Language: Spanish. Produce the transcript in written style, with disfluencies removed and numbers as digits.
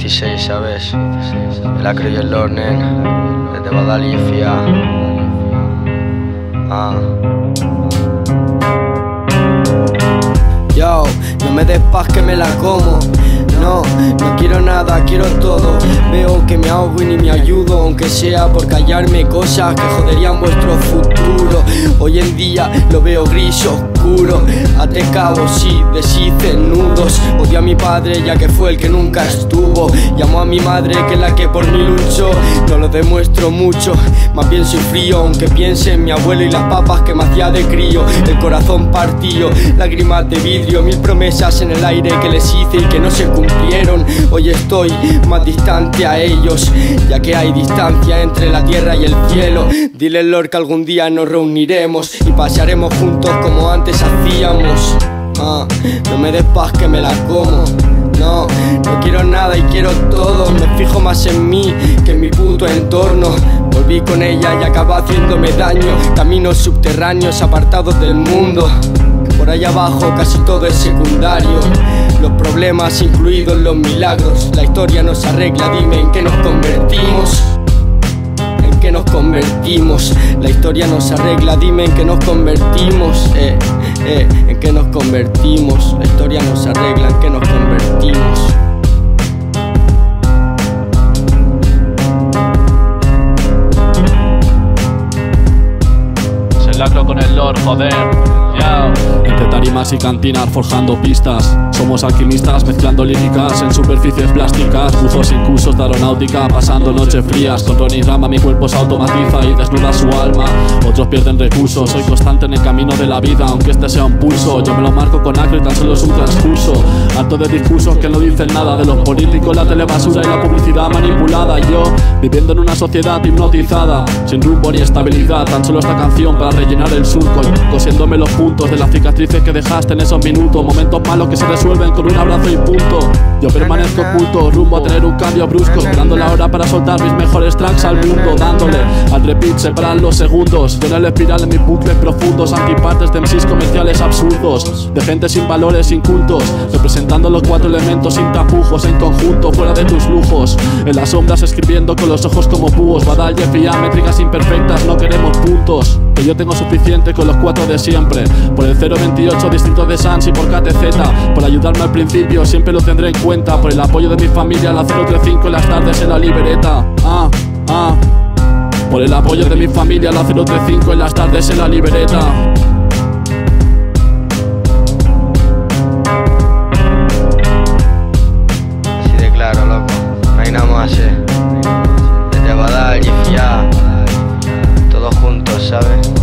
16, ¿sabes? El Acre y el Lord, nen. Desde Badal y FIA. Yo, no me des paz que me la como. No, no quiero nada, quiero todo. Veo que me ahogo y ni me ayudo, aunque sea por callarme cosas que joderían vuestro futuro. Hoy en día lo veo gris oscuro. Ate cabos y deshice nudos. Odio a mi padre ya que fue el que nunca estuvo. Llamo a mi madre que es la que por mí luchó. No lo demuestro mucho, más bien soy frío. Aunque piense en mi abuelo y las papas que me hacía de crío. El corazón partido, lágrimas de vidrio. Mil promesas en el aire que les hice y que no se cumplieron. Hoy estoy más distante a ellos, ya que hay distancia entre la tierra y el cielo. Dile Lord que algún día nos reuniremos y pasearemos juntos como antes hacíamos. No me des paz que me la como. No, no quiero nada y quiero todo. Me fijo más en mí que en mi puto entorno. Volví con ella y acabó haciéndome daño. Caminos subterráneos apartados del mundo. Por allá abajo casi todo es secundario. Los problemas incluidos los milagros. La historia nos arregla, dime en qué nos convertimos. ¿En qué nos convertimos? La historia nos arregla, dime en qué nos convertimos. En qué nos convertimos. La historia nos arregla, en qué nos convertimos. Se lacro con el Lord, joder. Entre tarimas y cantinas forjando pistas. Somos alquimistas mezclando líricas en superficies plásticas. Buzos incursos de aeronáutica pasando noches frías. Con Rama mi cuerpo se automatiza y desnuda su alma. Otros pierden recursos, soy constante en el camino de la vida. Aunque este sea un pulso, yo me lo marco con Acre, tan solo es un transcurso. Harto de discursos que no dicen nada. De los políticos, la telebasura y la publicidad manipulada. Yo, viviendo en una sociedad hipnotizada, sin rumbo ni estabilidad. Tan solo esta canción para rellenar el surco y cosiéndome los puntos de las cicatrices que dejaste en esos minutos. Momentos malos que se resuelven con un abrazo y punto. Yo permanezco oculto, rumbo a tener un cambio brusco, esperando la hora para soltar mis mejores tracks al mundo. Dándole al repeat, separan los segundos. Yo en el espiral en mis bucles profundos. Antipartes de MCs comerciales absurdos, de gente sin valores incultos, representando los cuatro elementos sin tapujos. En conjunto, fuera de tus lujos, en las sombras escribiendo con los ojos como búhos. Badal y FIA, métricas imperfectas, no queremos puntos. Que yo tengo suficiente con los cuatro de siempre. Por el 028 distrito de Sans y por KTZ. Por ayudarme al principio, siempre lo tendré en cuenta. Por el apoyo de mi familia, la 035 en las tardes en la libreta. Por el apoyo de mi familia, la 035 en las tardes en la libreta. Así de claro, loco, no hay nada más, Desde Badal y FIA, todos juntos, ¿sabes?